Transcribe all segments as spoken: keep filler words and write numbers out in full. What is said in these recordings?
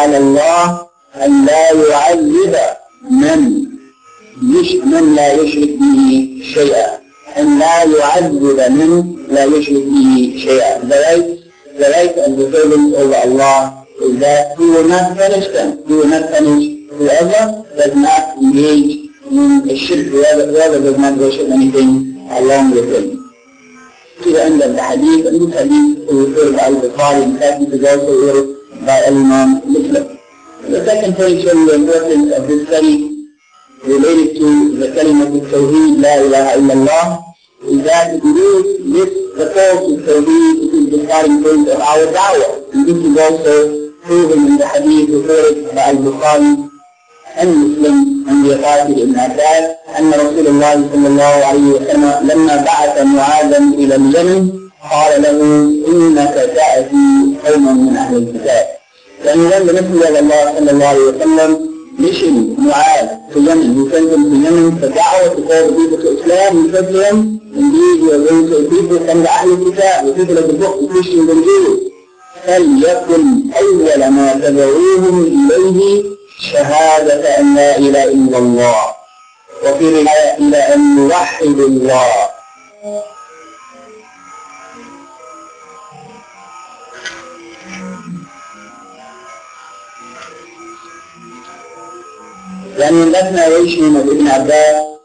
على الله أن لا يعذب من من لا يشرك به شيئا، أن لا يعذب من لا يشرك به شيئا. The right, the right and the servant of Allah is that He will not punish them. He will not punish whoever does not engage in a shirk, whoever, whoever does not worship anything along with Him. To the end of the hadith, and this hadith is referred by Al-Bukhari, in fact it is also referred by Imam Muslim. The second point showing the importance of this study related to the kalimat al-tawheed, la ilaha illallah, is that it is this, the call to tawheed, it is the starting point of our da'wah. And this is also proven in the hadith referred by Al-Bukhari and Muslim and the authority Ibn Abbas, أن رسول الله صلى الله عليه وسلم لما بعث معاذا إلى اليمن قال له إنك تأتي قوما من أهل الكتاب. And when the Messenger of Allah صلى الله عليه وسلم mission Mu'adh to Yemen, he sent him to Yemen for da'wah to call the people to Islam. He said to him, indeed you are going to people from the Ahl al-Kitab, the people of the book, the Christians and Jews. فليكن أول ما تدعوهم إليه شهادة أن لا إله إلا الله، وفي رواية إلى أن يوحد الله. يعني من that narration of Ibn Abbas,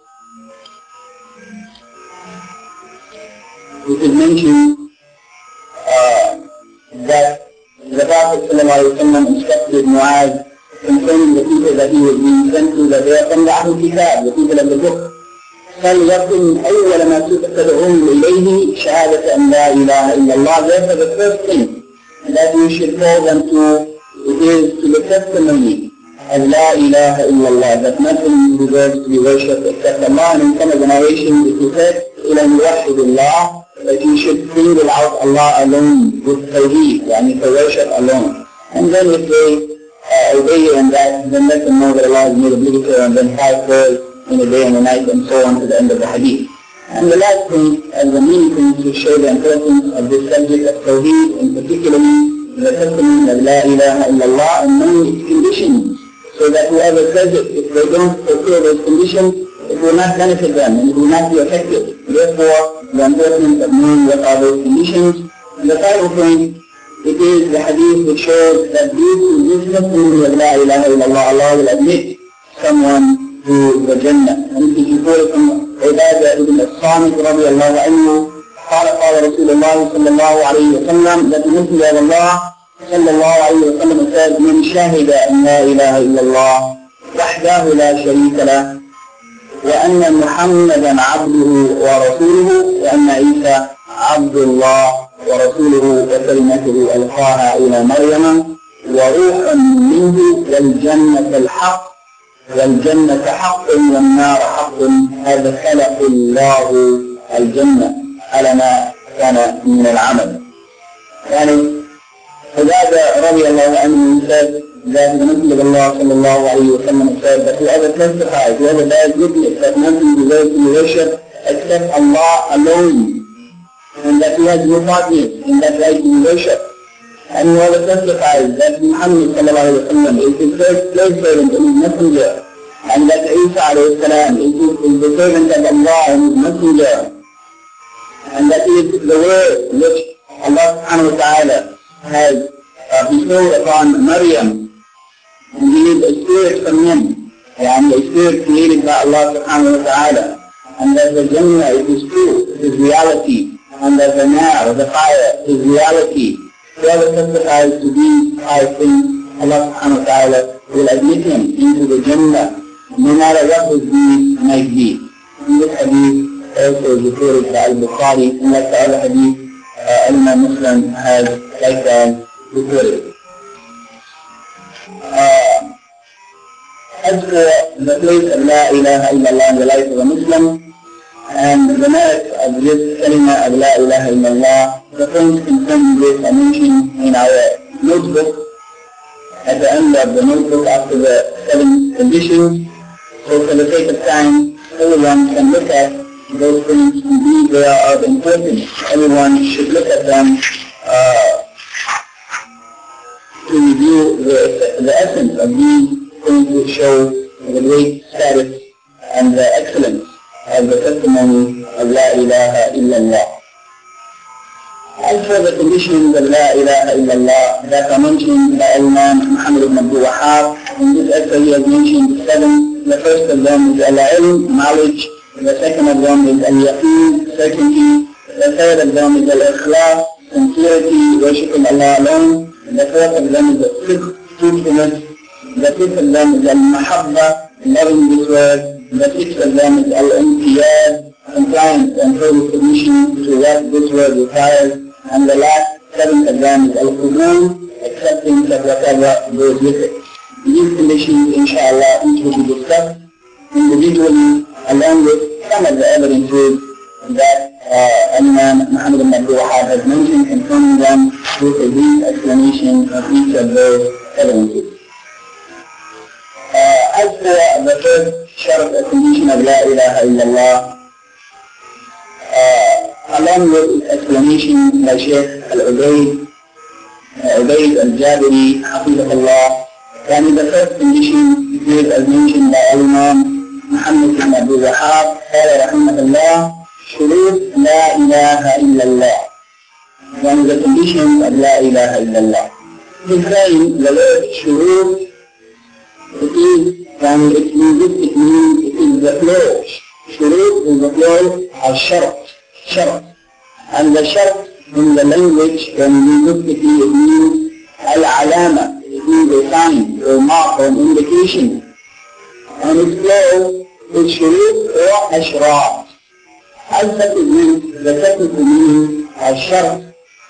we could mention uh, that the Prophet ﷺ instructed Mu'adh concerning the people that he was being sent to, that they are from the Ahl al-Kitab, the people of the book. فليكن أول ما تدعوهم إليه شهادة أن لا إله إلا الله. Therefore the first thing that we should call them to, it is to the testimony of La ilaha illallah, that nothing deserves to be worshipped except Allah. And in some of the narrations it is said, إِلَى يُوحِدُ اللَّهِ, that you should single out Allah alone with tawheed, yani to worship alone. And then if they uh, obey you in that, then let them know that Allah has made obligatory on them five prayers in a day and a night, and so on to the end of the hadith. And the last thing, and the main thing to show the importance of this subject of tawheed, and particularly the testimony of La ilaha illallah and knowing its conditions, so that whoever says it, if they don't fulfill those conditions, it will not benefit them and it will not be effective. Therefore, the importance of knowing what are those conditions. And the final point, it is the hadith which shows that due to this testimony of La ilaha illallah, Allah will admit someone to the Jannah. And this is reported from Ubadah ibn as-Samit radiallahu anhu, قال قال رسول الله صلى الله عليه وسلم, that the Messenger of Allah صلى الله عليه وسلم said, من شهد أن لا إله إلا الله وحده لا شريك له وأن محمدا عبده ورسوله وأن عيسى عبد الله ورسوله وكلمته ألقاها إلى مريم وروح منه والجنة الحق والجنة حق والنار حق، هذا خلق الله الجنة على ما كان من العمل. يعني Ubadah radiallahu anhu said that the Messenger of Allah sallallahu alayhi wa sallam said that whoever testifies, whoever bears witness that nothing deserves to be worshipped except Allah alone, and that He has no partners in that right to be worshipped, and whoever testifies that Muhammad sallallahu alayhi wa sallam is His first slave servant and His messenger, and that Isa alayhi salam is, is the servant of Allah and His messenger, and that He is the word which Allah subhanahu wa ta'ala has uh, bestowed upon Maryam, and he is a spirit from him, and a spirit created by Allah subhanahu wa ta'ala, and that the Jannah is His truth, His reality, and that the Nar, the fire, is reality. Whoever testifies to these five things, Allah subhanahu wa ta'ala will admit him into the Jannah, no matter what his deeds might be. And this hadith also is reported by Al-Bukhari, and like the other hadith, uh, Imam Muslim has like that reported. Uh, as for the place of La ilaha illallah in the life of a Muslim, and the merit of this kalima of La ilaha illallah, the points concerning this are mentioned in our notebook at the end of the notebook after the seven conditions. So for the sake of time, everyone can look at those things. Indeed, they are of importance. Everyone should look at them uh, to review you the, the essence of these things which show the great status and the excellence of the testimony of La ilaha illallah. As for the conditions of La ilaha illallah that are mentioned by Imam Muhammad ibn Abdul Wahhab, in this essay he has mentioned seven. The first of them is al-ilm, knowledge. The second of them is al-yaqeen, certainty. The third of them is al-ikhlas, sincerity, worshiping Allah alone. The fourth of them is the sidq, truthfulness. The fifth of them is al-mahabba, loving this word. The sixth of them is al-inqiyad, compliance and total submission to what this word requires. And the last seventh of them is al-qubul, acceptance of whatever goes with it. These conditions, inshallah, each will be discussed individually along with some of the evidences that uh, Imam Muhammad ibn Abdul Wahhab has mentioned, confirming them with a brief explanation of each of those evidences. Uh, as for the first shart, a condition of La ilaha illallah, uh, along with its explanation by Shaykh Al-Ubaid, uh, Ubaid Al-Jabiri, Hafizahullah, and the first condition is as mentioned by Imam Muhammad ibn Abdul Wahhab, قال رحمه الله, شروط لا إله إلا الله. One of the conditions of La ilaha illallah. He's saying the word shurut, it is, and it means, it means, it is the plural. Shurut is the plural of shart, shart. And the shart in the language, when we look at it, it means al-alama. It means a sign or mark or an indication. And its plural is shurut or ashrat. As such it means, the technical meaning of shart,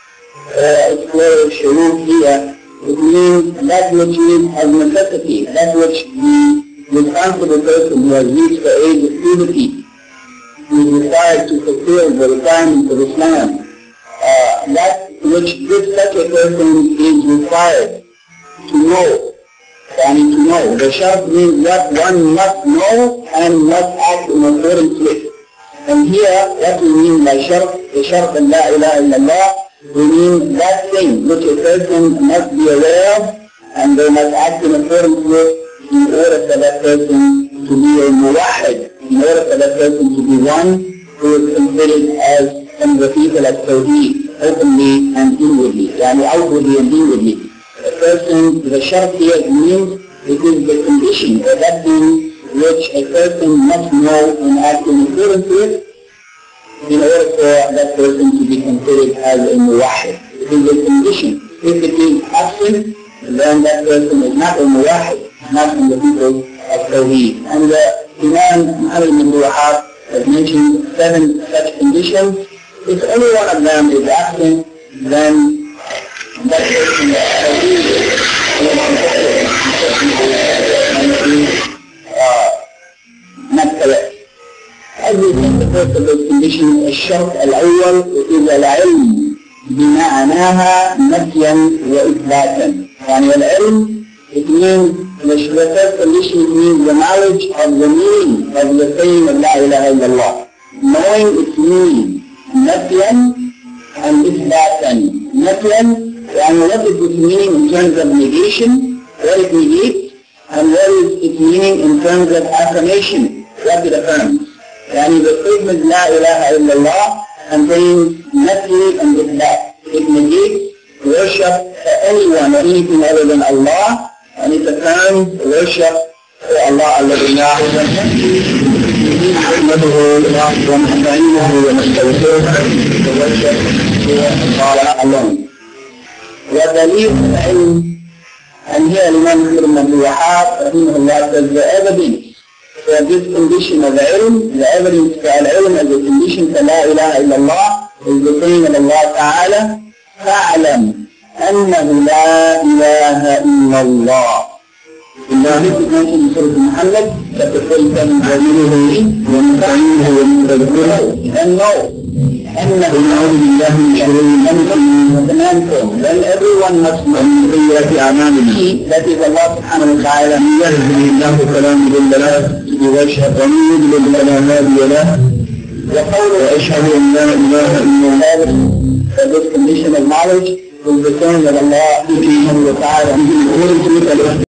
uh, its plural shurut here, it means that which is as necessity, that which the responsible person who has reached the age of puberty is required to fulfill the requirements of Islam. Uh, that which this such a person is required to know, I mean to know. The shart means what one must know and must act in accordance with. And here, what we mean by shart, the shart of La ilaha illallah, we mean that thing which a person must be aware of and they must act in accordance with in order for that person to be a muwahid, in order for that person to be one who is considered as some of the people of Tawheed, openly and inwardly, yani outwardly and inwardly. A person, the shart here means it is the condition or that thing which a person must know and act in accordance with in order for that person to be considered as a muwahid. It is a condition. If it is absent, then that person is not a muwahid, not from the people of Tawheed. And the Imam Muhammad ibn Abdul Wahhab has mentioned seven such conditions. If any one of them is absent, then that person is not correct. As we think the first of those conditions, الشرط الأول is العلم بمعناها نفيا وإثباتا. يعني العلم, it means, the first condition means the knowledge of the meaning of the saying of La ilaha illallah. Knowing its meaning, نفيا and إثباتا. نفيا, and what is its meaning in terms of negation, what it negates, and what is its meaning in terms of affirmation, what it affirms. Yani the statement La ilaha illallah contains nafi and ithbat. It negates worship for anyone or anything other than Allah, and it affirms worship for Allah alone. نحمده ونستعينه ونستغفره وورship for Allah alone. ودليل العلم, and here Imam Muhammad ibn Abdul Wahhab rahimahullah says the evidence for this condition of ilm, the evidence for al-ilm as a condition for La ilaha illallah is the saying of Allah Ta'ala, فَاعْلَمْ أَنَّهُ لَا إِلَهَ إِلَّا اللَّهِ. This is mentioned in Surah Muhammad, chapter forty-seven, وَنَسْتَعِينُهُ وَنَسْتَغْفِرُهُ. And know, أَنَّهُ نَعُوذُ بِاللَّهِ مِنْ شُرُورِ أَنفُسِنَا. Then everyone must know that is Allah subhanahu wa ta'ala, مَنْ يَهْدِهِ اللَّهُ فَلَا مُضِلَّ لَهُ وَمَنْ يُضْلِلْ فَلَا هَادِيَ لَهُ. وَقَوْلُ أَشْهَدُ أَنْ لَا إِلَهَ إِلَّا اللَّهُ. For this condition of knowledge is the saying of Allah subhanahu wa ta'ala.